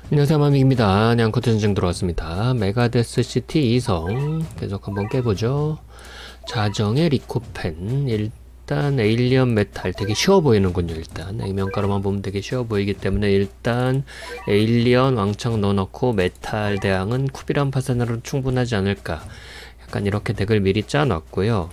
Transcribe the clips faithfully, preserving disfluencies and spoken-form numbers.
안녕하세요, 마믹입니다. 냥코트 전쟁 들어왔습니다. 메가데스 시티 이성 계속 한번 깨보죠. 자정의 리코펜. 일단 에일리언 메탈 되게 쉬워 보이는군요. 일단 액면가로만 보면 되게 쉬워 보이기 때문에 일단 에일리언 왕창 넣어놓고 메탈 대항은 쿠비란 파산으로 충분하지 않을까, 약간 이렇게 덱을 미리 짜놨고요.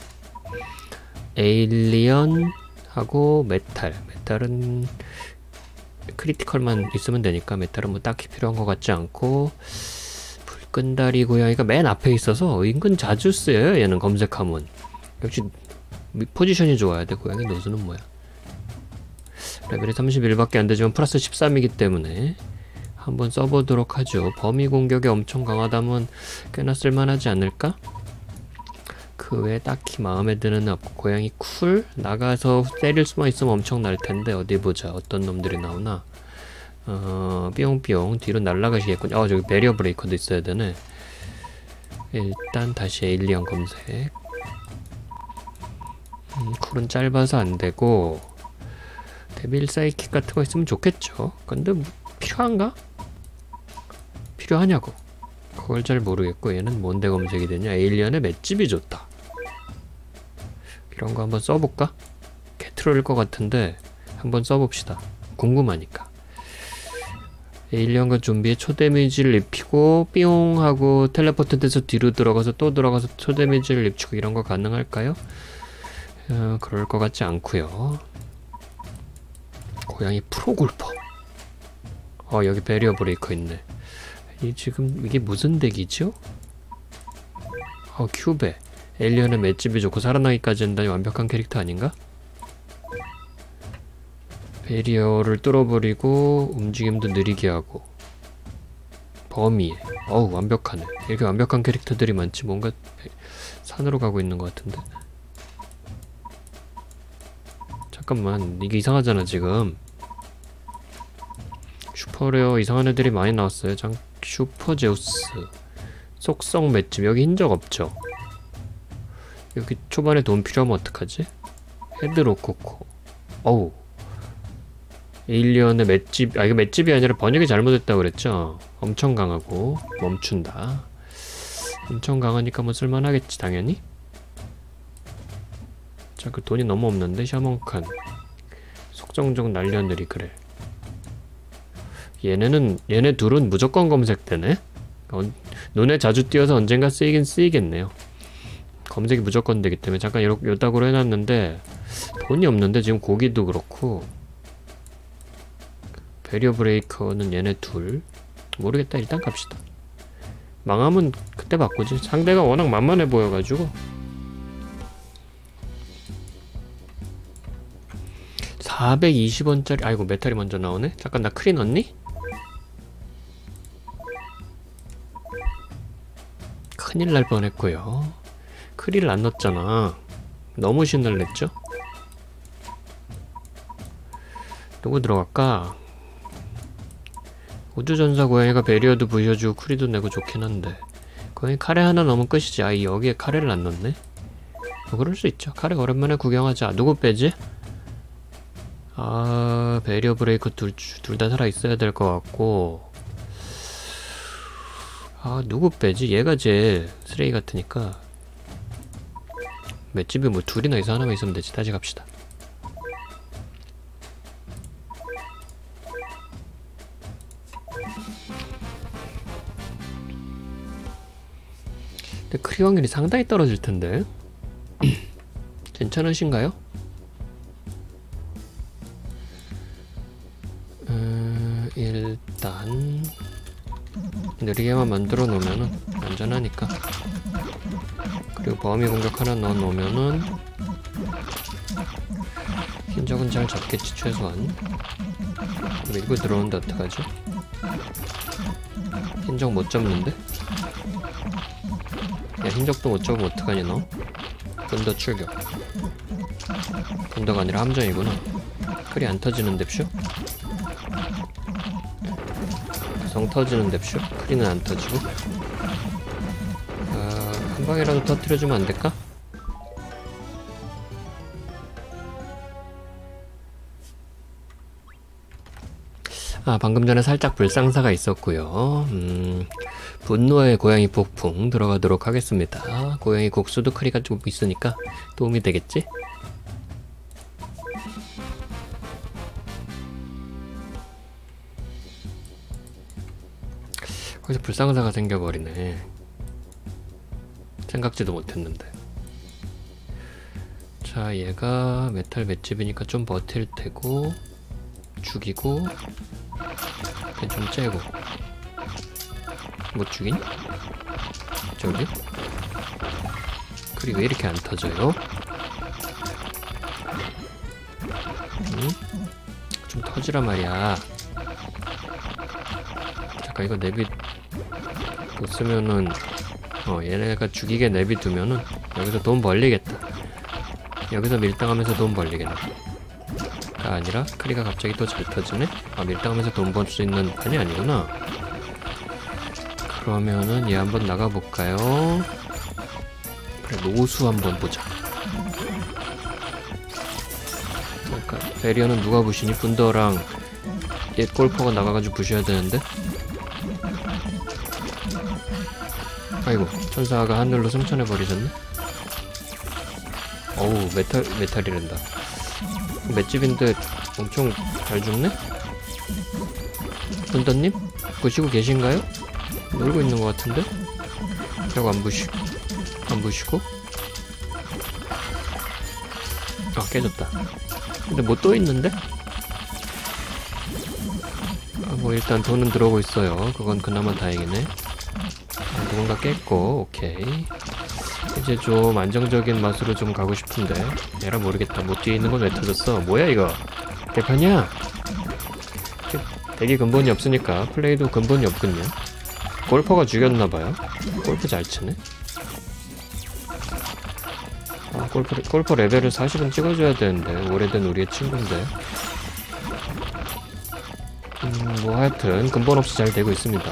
에일리언하고 메탈 메탈은 크리티컬만 있으면 되니까 메탈은 뭐 딱히 필요한 것 같지 않고, 불끈다리 고양이가 맨 앞에 있어서 은근 자주 쓰여요. 얘는 검색하면 역시 포지션이 좋아야 돼. 고양이 노즈는 뭐야, 레벨이 삼십일 밖에 안 되지만 플러스 십삼이기 때문에 한번 써보도록 하죠. 범위 공격이 엄청 강하다면 꽤나 쓸만하지 않을까? 그 외에 딱히 마음에 드는 애 없고, 고양이 쿨? 나가서 때릴 수만 있으면 엄청 날 텐데 어디 보자. 어떤 놈들이 나오나. 어... 뿅뿅 뒤로 날아가시겠군요. 어, 저기 베리어 브레이커도 있어야 되네. 일단 다시 에일리언 검색. 음, 쿨은 짧아서 안 되고, 데빌 사이킥 같은 거 있으면 좋겠죠. 근데 뭐 필요한가? 필요하냐고, 그걸 잘 모르겠고. 얘는 뭔데 검색이 되냐. 에일리언의 맷집이 좋다. 이런 거 한번 써볼까? 개트롤일 것 같은데 한번 써봅시다. 궁금하니까. 에일리언과 좀비의 초데미지를 입히고 삐용 하고 텔레포트 돼서 뒤로 들어가서 또 들어가서 초데미지를 입히고 이런 거 가능할까요? 어, 그럴 것 같지 않고요. 고양이 프로골퍼. 어, 여기 베리어 브레이커 있네. 이 지금 이게 무슨 덱이죠? 어, 큐베. 에일리언의 맷집이 좋고 살아나기까지 한다니 완벽한 캐릭터 아닌가? 베리어를 뚫어버리고 움직임도 느리게 하고 범위에, 어우 완벽하네. 이렇게 완벽한 캐릭터들이 많지. 뭔가 산으로 가고 있는 것 같은데. 잠깐만, 이게 이상하잖아 지금. 슈퍼레어 이상한 애들이 많이 나왔어요. 장 슈퍼제우스, 속성 맷집. 여기 흰적 없죠? 여기 초반에 돈 필요하면 어떡하지? 헤드로코코. 어우, 에일리언의 맷집. 아, 이거 맷집이 아니라 번역이 잘못했다고 그랬죠? 엄청 강하고 멈춘다. 엄청 강하니까 뭐 쓸만하겠지 당연히. 자, 그 돈이 너무 없는데. 샤먼칸, 속정적 날려느리. 그래, 얘네는 얘네 둘은 무조건 검색되네. 어, 눈에 자주 띄어서 언젠가 쓰이긴 쓰이겠네요. 검색이 무조건 되기 때문에. 잠깐 요, 요따구로 해놨는데 돈이 없는데 지금 고기도 그렇고. 베리어 브레이커는 얘네 둘. 모르겠다. 일단 갑시다. 망하면 그때 바꾸지. 상대가 워낙 만만해 보여가지고. 사백이십 원짜리 아이고, 메탈이 먼저 나오네. 잠깐, 나 크리 넣었니? 큰일 날 뻔했고요. 크리를 안 넣었잖아. 너무 신을 냈죠? 누구 들어갈까? 우주전사 고양이가 베리어도 부셔주고 크리도 내고 좋긴 한데, 고양이 카레 하나 넣으면 끝이지. 아이, 여기에 카레를 안 넣네? 뭐 그럴 수 있죠. 카레 오랜만에 구경하자. 누구 빼지? 아, 베리어 브레이커 둘 다 살아있어야 될 것 같고. 아, 누구 빼지? 얘가 제일 쓰레기 같으니까. 맷집이 뭐 둘이나 있어 하나만 있으면 되지. 다시 갑시다. 근데 크리 확률이 상당히 떨어질 텐데. 괜찮으신가요? 음, 일단 느리게만 만들어 놓으면은 안전하니까. 그리고 범위 공격 하나 넣어 놓으면은 흰적은 잘 잡겠지 최소한. 밀고 들어오는데 어떡하지? 흰적 못 잡는데? 야, 흰적도 못 잡으면 어떡하니 너? 분더 출격. 분더가 아니라 함정이구나. 크리 안 터지는 뎁쇼? 성 터지는 뎁쇼? 크리는 안 터지고. 아, 한 방이라도 터뜨려주면 안 될까? 아, 방금 전에 살짝 불상사가 있었고요. 음, 분노의 고양이 폭풍 들어가도록 하겠습니다. 고양이 곡수도 크리가 좀 있으니까 도움이 되겠지? 거기서 불상사가 생겨버리네. 생각지도 못했는데. 자, 얘가 메탈 맷집이니까 좀 버틸 테고, 죽이고, 걔 좀 째고. 못 죽이니? 저기? 그리고 왜 이렇게 안 터져요? 응? 좀 터지라 말이야. 잠깐 이거 내비 못 쓰면은 어 얘네가 죽이게 내비두면은 여기서 돈 벌리겠다. 여기서 밀당하면서 돈 벌리겠네. 가 아니라 크리가 갑자기 또 잘 터지네? 아, 밀당하면서 돈 벌 수 있는 판이 아니구나. 그러면은 얘 한번 나가볼까요? 그래, 노수 한번 보자. 잠깐, 베리어는 누가 부시니? 분더랑 옛 골퍼가 나가가지고 부셔야 되는데? 아이고, 천사가 하늘로 승천해버리셨네? 어우, 메탈, 메탈이란다. 맷집인데 엄청 잘 죽네? 분더님? 부시고 계신가요? 놀고 있는 것 같은데? 결국 안 부시고 안 부시고 아, 깨졌다. 근데 뭐 또 있는데? 아, 뭐 일단 돈은 들어오고 있어요. 그건 그나마 다행이네. 아, 누군가 깼고. 오케이. 이제 좀 안정적인 맛으로 좀 가고 싶은데 얘라 모르겠다. 뭐 뒤에 있는 건 왜 터졌어? 뭐야 이거? 개판이야? 대기 근본이 없으니까 플레이도 근본이 없군요. 골퍼가 죽였나봐요. 골프 잘 치네. 아, 골프, 골프 레벨을 사실은 찍어줘야 되는데 오래된 우리의 친구인데. 음, 뭐 하여튼 근본 없이 잘 되고 있습니다.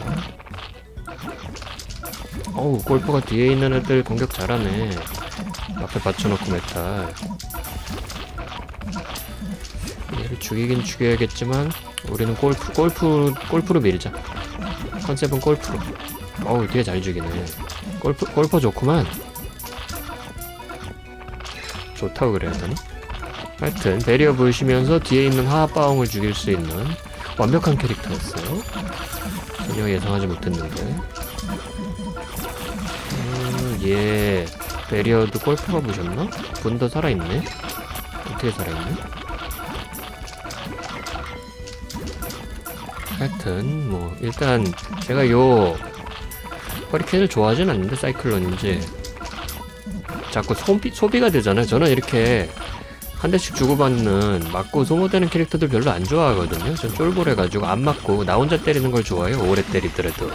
어우, 골프가 뒤에 있는 애들 공격 잘하네. 앞에 받쳐놓고 메탈. 얘를 죽이긴 죽여야겠지만 우리는 골프, 골프, 골프로 밀자. 컨셉은 골프로. 어우, 되게 잘 죽이네. 골프, 골퍼 좋구만. 좋다고 그래야 되나? 하여튼 베리어 보시면서 뒤에 있는 하하빠옹을 죽일 수 있는 완벽한 캐릭터였어요. 전혀 예상하지 못했는데. 음, 얘 베리어도 골프가 보셨나? 분더 살아있네? 어떻게 살아있네? 하여튼 뭐 일단 제가 요 허리케인을 좋아하진 않는데 사이클론인지 자꾸 소비, 소비가 되잖아요. 저는 이렇게 한 대씩 주고받는 맞고 소모되는 캐릭터들 별로 안 좋아하거든요. 전 쫄보래가지고 안 맞고 나 혼자 때리는 걸 좋아해요. 오래 때리더라도.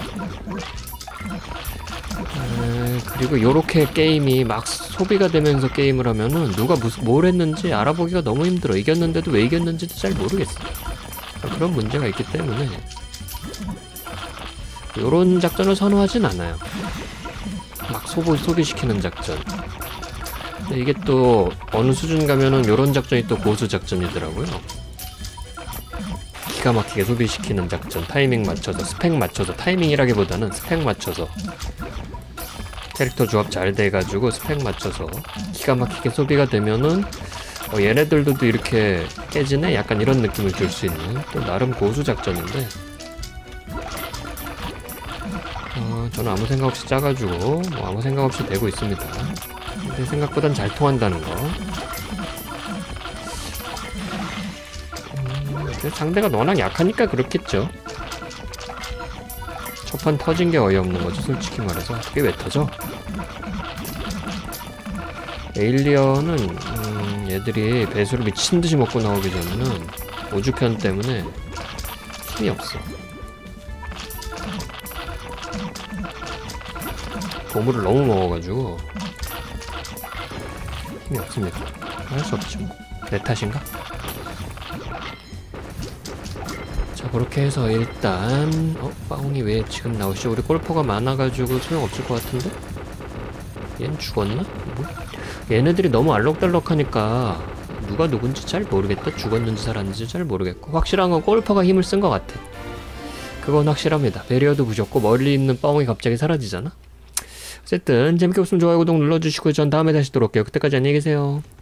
에, 그리고 요렇게 게임이 막 소비가 되면서 게임을 하면은 누가 무슨 뭘 했는지 알아보기가 너무 힘들어. 이겼는데도 왜 이겼는지도 잘 모르겠어. 그런 문제가 있기 때문에 요런 작전을 선호하진 않아요. 막 소비, 소비시키는 작전. 근데 이게 또 어느 수준 가면은 요런 작전이 또 고수 작전이더라고요. 기가 막히게 소비시키는 작전. 타이밍 맞춰서, 스펙 맞춰서, 타이밍이라기보다는 스펙 맞춰서 캐릭터 조합 잘 돼가지고 스펙 맞춰서 기가 막히게 소비가 되면은 어, 얘네들도 이렇게 깨지네? 약간 이런 느낌을 줄 수 있는 또 나름 고수 작전인데 어, 저는 아무 생각 없이 짜가지고 뭐 아무 생각 없이 되고 있습니다. 근데 생각보단 잘 통한다는 거. 음, 상대가 워낙 약하니까 그렇겠죠. 첫판 터진 게 어이없는 거죠, 솔직히 말해서. 그게 왜 터져? 에일리언은 음, 얘들이 배수를 미친듯이 먹고 나오기 전에는 오주편 때문에 힘이 없어. 보물을 너무 먹어가지고 힘이 없습니다. 할 수 없죠. 내 탓인가? 자, 그렇게 해서 일단 어? 빠옹이 왜 지금 나오시죠? 우리 골퍼가 많아가지고 소용없을 것 같은데? 얜 죽었나? 뭐? 얘네들이 너무 알록달록하니까 누가 누군지 잘 모르겠다. 죽었는지 살았는지 잘 모르겠고 확실한 건 골퍼가 힘을 쓴 것 같아. 그건 확실합니다. 배리어도 부셨고 멀리 있는 뻥이 갑자기 사라지잖아. 어쨌든 재밌게 보시면 좋아요 구독 눌러주시고 전 다음에 다시 돌아올게요. 그때까지 안녕히 계세요.